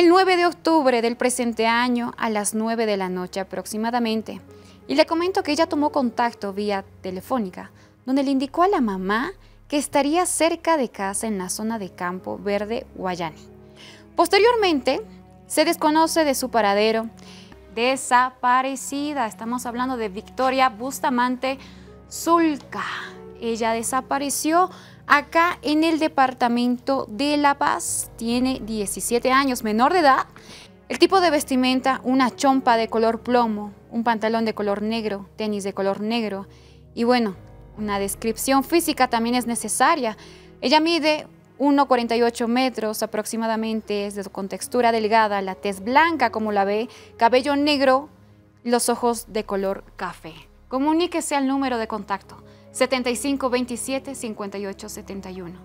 el 9 de octubre del presente año a las 9 de la noche aproximadamente. Y le comento que ella tomó contacto vía telefónica, donde le indicó a la mamá que estaría cerca de casa en la zona de Campo Verde, Guayani. Posteriormente, se desconoce de su paradero. Desaparecida, estamos hablando de Victoria Bustamante Zulca. Ella desapareció acá en el departamento de La Paz. Tiene 17 años, menor de edad. El tipo de vestimenta, una chompa de color plomo, un pantalón de color negro, tenis de color negro. Y bueno, una descripción física también es necesaria. Ella mide 1,48 metros aproximadamente, es con textura delgada, la tez blanca como la ve, cabello negro, los ojos de color café. Comuníquese al número de contacto 7527-5871.